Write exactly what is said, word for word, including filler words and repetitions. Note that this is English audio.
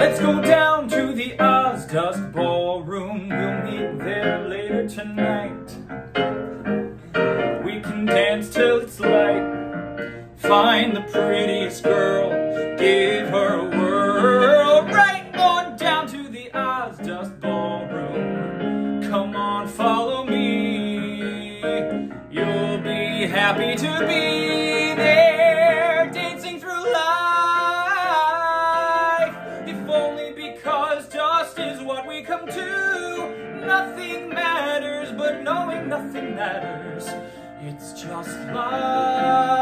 Let's go down to the Ozdust Ballroom. We'll meet there later tonight. We can dance till it's light. Find the prettiest girl, give her a whirl. Right on down to the Ozdust Ballroom. Come on, follow me. You'll be happy to be there, dancing through life. If only because dust is what we come to. Nothing matters, but knowing nothing matters. It's just life.